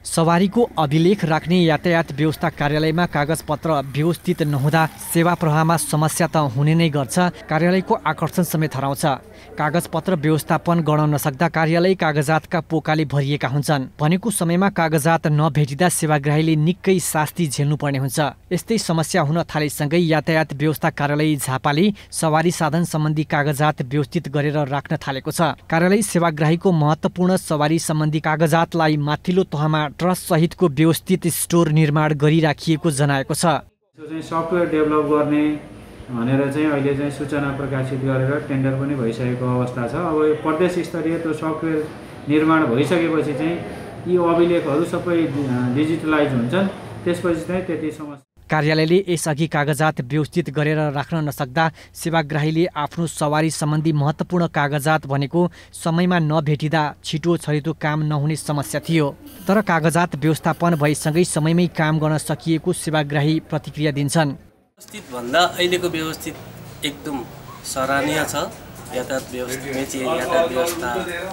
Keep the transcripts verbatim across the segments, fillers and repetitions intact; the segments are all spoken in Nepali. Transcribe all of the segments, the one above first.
सवारीको अभिलेख राख्ने यातायात व्यवस्था कार्यालयमा कागजपत्र व्यवस्थित नहुँदा सेवा प्रवाहमा समस्या त हुने नै गर्छ, कार्यालयको आकर्षण समेत हराउँछ। कागजपत्र व्यवस्थापन गर्न नसक्दा कार्यालय कागजातका पोकाले भरिएका हुन्छन्। भनेको समयमा कागजात नभेटिँदा सेवाग्राहीले निकै शास्ति झेल्नुपर्ने हुन्छ। यस्तै समस्या हुन थालेसँगै यातायात व्यवस्था कार्यालय झापाले सवारी साधन सम्बन्धी कागजात व्यवस्थित गरेर राख्न थालेको छ। कार्यालय सेवाग्राहीको महत्त्वपूर्ण सवारी सम्बन्धी कागजातलाई माथिल्लो तहमा ट्रस्ट सहितको व्यवस्थित स्टोर निर्माण गरिराखिएको जनाएको छ। सफ्टवेयर डेभलप गर्ने भनेर चाहिँ अहिले चाहिँ सूचना प्रकाशित गरेर टेन्डर पनि भइसकेको अवस्था छ। अब यो प्रदेश स्तरीय त्यो सफ्टवेयर निर्माण भइसकेपछि चाहिँ यी अभिलेखहरू सबै डिजिटलाइज हुन्छन्। त्यसपछि चाहिँ त्यति समस्या कार्यालयले यसअघि कागजात व्यवस्थित गरेर राख्न नसक्दा सेवाग्राहीले आफ्नो सवारी सम्बन्धी महत्त्वपूर्ण कागजात भनेको समयमा नभेटिँदा छिटो छरितो काम नहुने समस्या थियो। तर कागजात व्यवस्थापन भएसँगै समयमै काम गर्न सकिएको सेवाग्राही प्रतिक्रिया दिन्छन्। व्यवस्थित भन्दा अहिलेको व्यवस्थित एकदम सराहनीय छ। यातायात व्यवस्था मेची यातायात व्यवस्था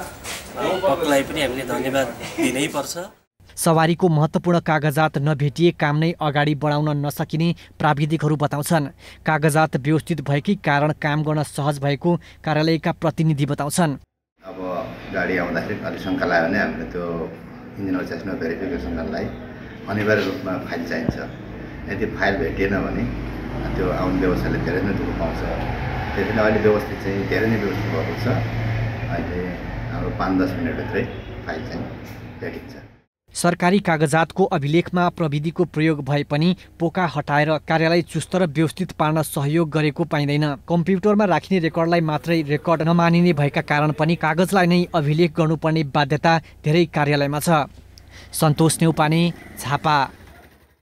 पक्षलाई पनि हामीले धन्यवाद दिनै पर्छ। सवारीको महत्त्वपूर्ण कागजात नभेटिए काम नै अगाडि बढाउन नसकिने प्राविधिकहरू बताउँछन्। कागजात व्यवस्थित भएकै कारण काम गर्न सहज भएको कार्यालयका प्रतिनिधि बताउँछन्। अब गाडी आउँदाखेरि अलि शङ्का लाग्यो भने हामीले त्यो इन्जिन अचासमा भेरिफिकेसनका लागि अनिवार्य रूपमा फाइल चाहिन्छ। यदि फाइल भेटिएन भने त्यो आउने व्यवस्थाले धेरै नै दुःख पाउँछ। त्यसैले अहिले व्यवस्थित चाहिँ धेरै नै व्यवस्थित भएको छ। अहिले हाम्रो पाँच दस मिनटभित्रै फाइल चाहिँ भेटिन्छ। सरकारी कागजातको अभिलेखमा प्रविधिको प्रयोग भए पनि पोका हटाएर कार्यालय चुस्त र व्यवस्थित पार्न सहयोग गरेको पाइँदैन। कम्प्युटरमा राखिने रेकर्डलाई मात्रै रेकर्ड नमानिने भएका कारण पनि कागजलाई नै अभिलेख गर्नुपर्ने बाध्यता धेरै कार्यालयमा छ। सन्तोष नेउपाने, झापा।